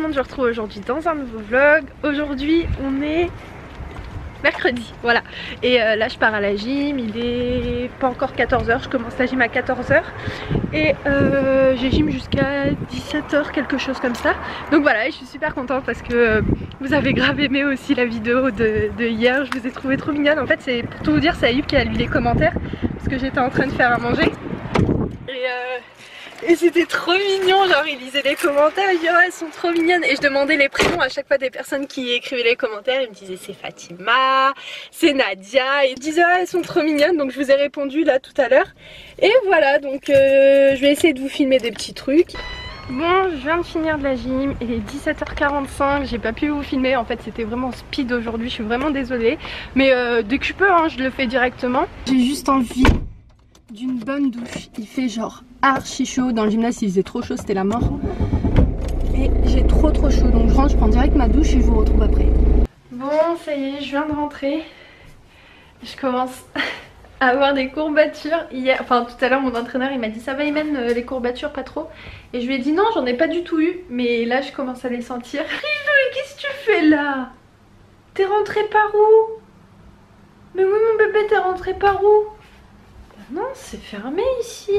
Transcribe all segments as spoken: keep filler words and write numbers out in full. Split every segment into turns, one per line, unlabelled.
le monde, je vous retrouve aujourd'hui dans un nouveau vlog. Aujourd'hui on est mercredi, voilà. Et euh, là je pars à la gym, il est pas encore quatorze heures, je commence la gym à quatorze heures. Et euh, j'ai gym jusqu'à dix-sept heures, quelque chose comme ça. Donc voilà, et je suis super contente parce que euh, vous avez grave aimé aussi la vidéo de, de hier. Je vous ai trouvé trop mignonne. En fait c'est pour tout vous dire, c'est Ayoub qui a lu les commentaires parce que j'étais en train de faire à manger. Et euh, Et c'était trop mignon, genre il lisait les commentaires, il disait oh, elles sont trop mignonnes. Et je demandais les prénoms à chaque fois des personnes qui écrivaient les commentaires. Il me disait c'est Fatima, c'est Nadia. Et il disait oh, elles sont trop mignonnes, donc je vous ai répondu là tout à l'heure. Et voilà, donc euh, je vais essayer de vous filmer des petits trucs. Bon, je viens de finir de la gym, il est dix-sept heures quarante-cinq, j'ai pas pu vous filmer, en fait c'était vraiment speed aujourd'hui, je suis vraiment désolée. Mais euh, dès que je peux, hein, je le fais directement. J'ai juste envie d'une bonne douche, il fait genre archi chaud, dans le gymnase il faisait trop chaud, c'était la mort. Et j'ai trop trop chaud, donc je rentre, je prends direct ma douche et je vous retrouve après. Bon, ça y est, je viens de rentrer. Je commence à avoir des courbatures. Hier, enfin tout à l'heure mon entraîneur il m'a dit ça va Imen, les courbatures pas trop. Et je lui ai dit non, j'en ai pas du tout eu, mais là je commence à les sentir. Rive, qu'est-ce que tu fais là? T'es rentré par où? Mais oui mon bébé, t'es rentré par où? Non, c'est fermé ici.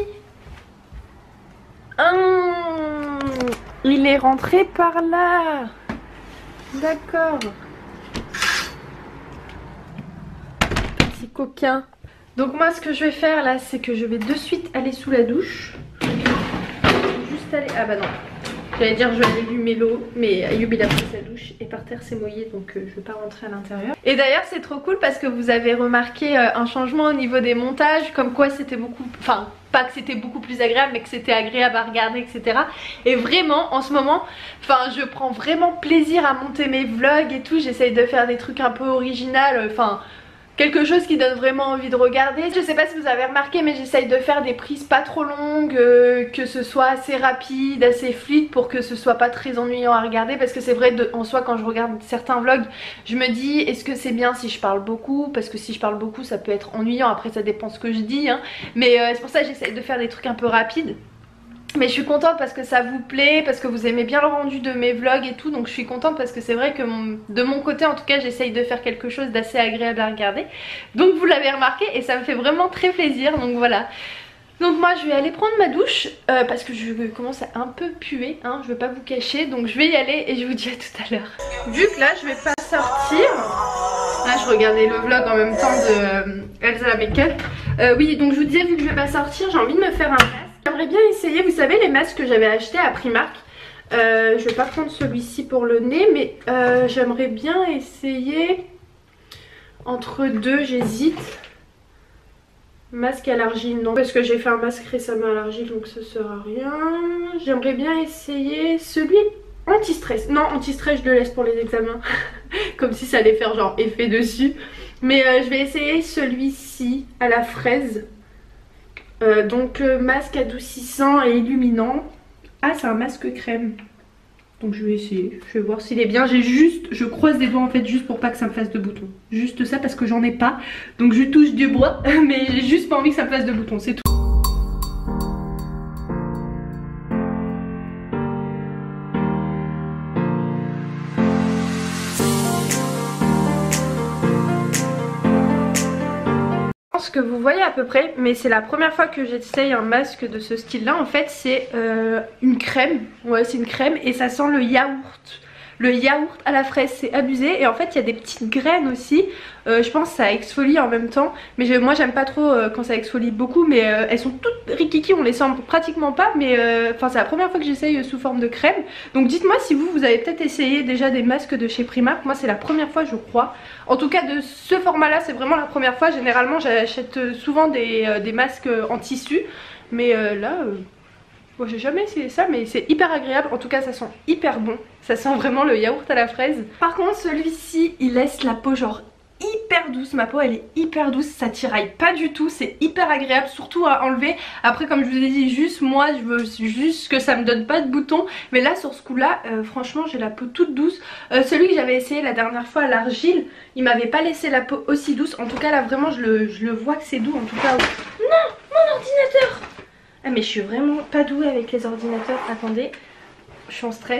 Hum, il est rentré par là. D'accord. Petit coquin. Donc moi ce que je vais faire là, c'est que je vais de suite aller sous la douche. Juste aller... Ah bah non. J'allais dire je vais allumer l'eau, mais Ayoub il a pris sa douche et par terre c'est mouillé, donc euh, je vais pas rentrer à l'intérieur. Et d'ailleurs c'est trop cool parce que vous avez remarqué euh, un changement au niveau des montages, comme quoi c'était beaucoup, enfin pas que c'était beaucoup plus agréable, mais que c'était agréable à regarder, et cetera. Et vraiment en ce moment, enfin je prends vraiment plaisir à monter mes vlogs et tout, j'essaye de faire des trucs un peu originaux, enfin... quelque chose qui donne vraiment envie de regarder. Je sais pas si vous avez remarqué, mais j'essaye de faire des prises pas trop longues, euh, que ce soit assez rapide, assez fluide, pour que ce soit pas très ennuyant à regarder. Parce que c'est vrai, de, en soi quand je regarde certains vlogs, je me dis est-ce que c'est bien si je parle beaucoup? Parce que si je parle beaucoup ça peut être ennuyant, après ça dépend ce que je dis hein. Mais euh, c'est pour ça que j'essaye de faire des trucs un peu rapides. Mais je suis contente parce que ça vous plaît, parce que vous aimez bien le rendu de mes vlogs et tout. Donc je suis contente parce que c'est vrai que mon, de mon côté en tout cas j'essaye de faire quelque chose d'assez agréable à regarder. Donc vous l'avez remarqué et ça me fait vraiment très plaisir, donc voilà. Donc moi je vais aller prendre ma douche euh, parce que je commence à un peu puer hein, je vais pas vous cacher. Donc je vais y aller et je vous dis à tout à l'heure. Vu que là je vais pas sortir, là je regardais le vlog en même temps de euh, Elsa Make-up. euh, Oui donc je vous disais, vu que je vais pas sortir, j'ai envie de me faire un masque. J'aimerais bien essayer, vous savez les masques que j'avais acheté à Primark. euh, Je vais pas prendre celui-ci pour le nez, mais euh, j'aimerais bien essayer entre deux, j'hésite. Masque à l'argile, non, parce que j'ai fait un masque récemment à l'argile, donc ça sert à rien. J'aimerais bien essayer celui anti-stress. Non, anti-stress je le laisse pour les examens. Comme si ça allait faire genre effet dessus. Mais euh, je vais essayer celui-ci à la fraise. Euh, donc euh, masque adoucissant et illuminant. Ah c'est un masque crème. Donc je vais essayer, je vais voir s'il est bien. J'ai juste, je croise les doigts en fait juste pour pas que ça me fasse de boutons. Juste ça parce que j'en ai pas. Donc je touche du bois mais j'ai juste pas envie que ça me fasse de boutons, c'est tout. Que vous voyez à peu près, mais c'est la première fois que j'essaye un masque de ce style là. En fait c'est euh, une crème, ouais c'est une crème et ça sent le yaourt. Le yaourt à la fraise, c'est abusé. Et en fait il y a des petites graines aussi, euh, je pense que ça exfolie en même temps. Mais je, moi j'aime pas trop euh, quand ça exfolie beaucoup. Mais euh, elles sont toutes rikiki, on les sent pratiquement pas. Mais enfin euh, c'est la première fois que j'essaye euh, sous forme de crème. Donc dites moi si vous, vous avez peut-être essayé déjà des masques de chez Primark. Moi c'est la première fois je crois. En tout cas de ce format là c'est vraiment la première fois. Généralement j'achète souvent des, euh, des masques en tissu. Mais euh, là... Euh... Bon, j'ai jamais essayé ça mais c'est hyper agréable, en tout cas ça sent hyper bon, ça sent vraiment le yaourt à la fraise. Par contre celui-ci il laisse la peau genre hyper douce, ma peau elle est hyper douce, ça tiraille pas du tout, c'est hyper agréable surtout à enlever. Après comme je vous ai dit, juste moi je veux juste que ça me donne pas de boutons, mais là sur ce coup là euh, franchement j'ai la peau toute douce. euh, Celui que j'avais essayé la dernière fois à l'argile, il m'avait pas laissé la peau aussi douce, en tout cas là vraiment je le, je le vois que c'est doux en tout cas. Non, mon ordinateur! Ah mais je suis vraiment pas douée avec les ordinateurs, attendez, je suis en stress.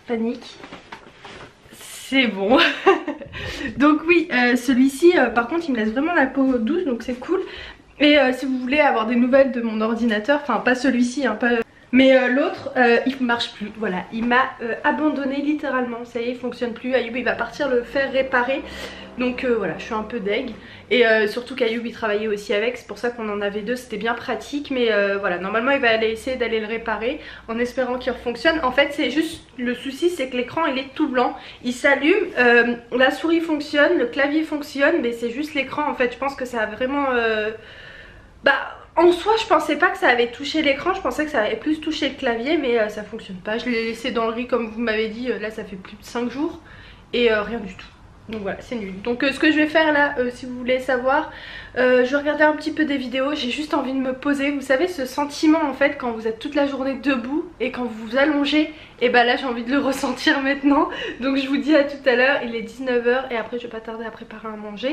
panique. C'est bon. Donc oui, euh, celui-ci euh, par contre il me laisse vraiment la peau douce, donc c'est cool. Et euh, si vous voulez avoir des nouvelles de mon ordinateur, enfin pas celui-ci, hein, pas... mais euh, l'autre euh, il marche plus, voilà, il m'a euh, abandonné littéralement, ça y est, il fonctionne plus. Ayoub il va partir le faire réparer, donc euh, voilà, je suis un peu deg. Et euh, surtout qu'Ayoub il travaillait aussi avec, c'est pour ça qu'on en avait deux, c'était bien pratique. Mais euh, voilà, normalement il va aller essayer d'aller le réparer en espérant qu'il fonctionne. En fait c'est juste, le souci c'est que l'écran il est tout blanc, il s'allume, euh, la souris fonctionne, le clavier fonctionne, mais c'est juste l'écran en fait. Je pense que ça a vraiment... Euh... Bah... En soi je pensais pas que ça avait touché l'écran, je pensais que ça avait plus touché le clavier, mais euh, ça fonctionne pas. Je l'ai laissé dans le riz comme vous m'avez dit, euh, là ça fait plus de cinq jours et euh, rien du tout. Donc voilà, c'est nul. Donc euh, ce que je vais faire là, euh, si vous voulez savoir, euh, je vais regarder un petit peu des vidéos. J'ai juste envie de me poser. Vous savez ce sentiment en fait quand vous êtes toute la journée debout et quand vous vous allongez, et bah là j'ai envie de le ressentir maintenant. Donc je vous dis à tout à l'heure, il est dix-neuf heures et après je vais pas tarder à préparer à manger.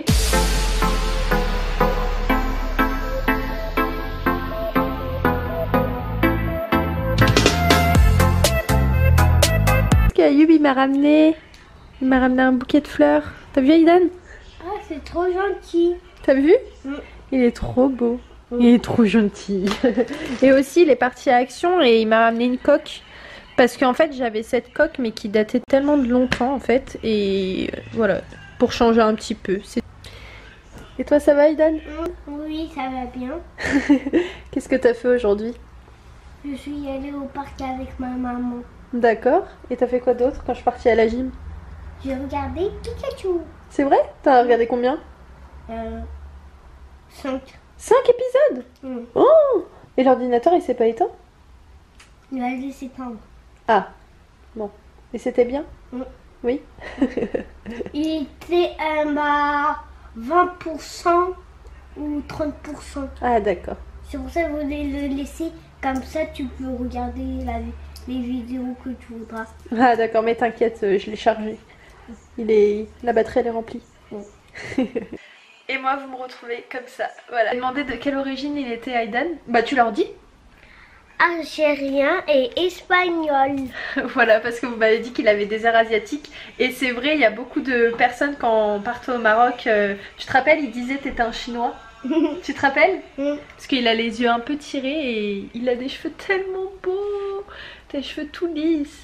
Ayoub il m'a ramené, il m'a ramené un bouquet de fleurs. T'as vu Aidan?
Ah c'est trop gentil.
T'as vu?
Mm.
Il est trop beau.
Mm.
Il est trop gentil. Et aussi il est parti à Action et il m'a ramené une coque. Parce qu'en fait j'avais cette coque mais qui datait tellement de longtemps en fait. Et voilà, pour changer un petit peu. Et toi ça va Aidan?
Mm. Oui ça va bien.
Qu'est-ce que t'as fait aujourd'hui?
Je suis allée au parc avec ma maman.
D'accord. Et t'as fait quoi d'autre quand je suis partie à la gym?
J'ai regardé Pikachu.
C'est vrai? T'as regardé combien?
Euh... cinq.
cinq épisodes?
Mm.
Oh! Et l'ordinateur il s'est pas éteint?
Il va le s'éteindre.
Ah, bon. Et c'était bien?
Mm.
Oui.
Il était euh, bah, vingt pour cent ou trente pour cent.
Ah d'accord.
C'est pour ça que je voulais le laisser. Comme ça tu peux regarder la, les vidéos que tu voudras.
Ah d'accord, mais t'inquiète, je l'ai chargé. Il est... La batterie elle est remplie.
Mm.
Et moi vous me retrouvez comme ça. Voilà. J'ai demandé de quelle origine il était Aidan. Bah tu leur dis?
Algérien et espagnol.
Voilà, parce que vous m'avez dit qu'il avait des airs asiatiques. Et c'est vrai, il y a beaucoup de personnes quand on partait au Maroc. Euh, tu te rappelles, il disait t'étais un chinois. Tu te rappelles?
Mm.
Parce qu'il a les yeux un peu tirés et il a des cheveux tellement beaux. Des cheveux tout lisses.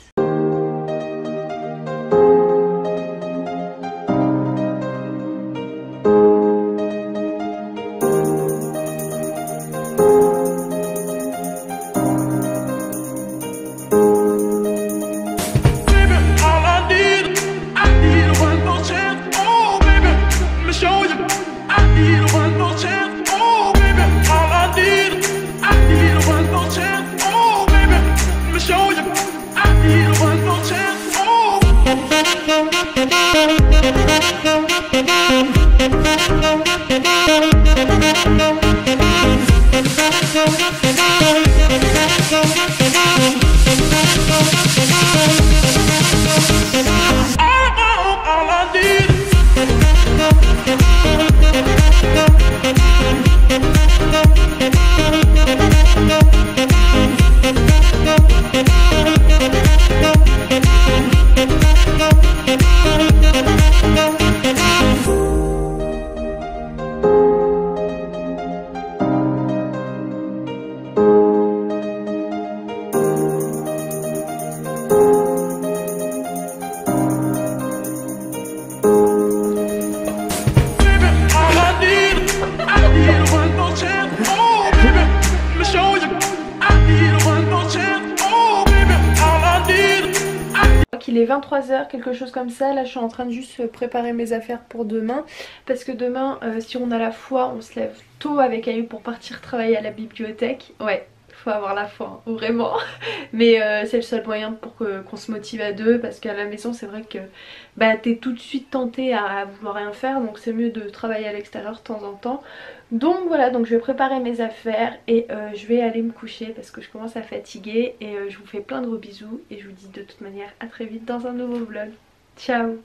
Il est vingt-trois heures, quelque chose comme ça. Là je suis en train de juste préparer mes affaires pour demain. Parce que demain, euh, si on a la foi, on se lève tôt avec Ayoub pour partir travailler à la bibliothèque. Ouais, faut avoir la foi, hein, vraiment. Mais euh, c'est le seul moyen pour que, qu'on se motive à deux. Parce qu'à la maison c'est vrai que bah, t'es tout de suite tenté à, à vouloir rien faire. Donc c'est mieux de travailler à l'extérieur de temps en temps. Donc voilà, donc je vais préparer mes affaires et euh, je vais aller me coucher parce que je commence à fatiguer. Et euh, je vous fais plein de gros bisous et je vous dis de toute manière à très vite dans un nouveau vlog. Ciao!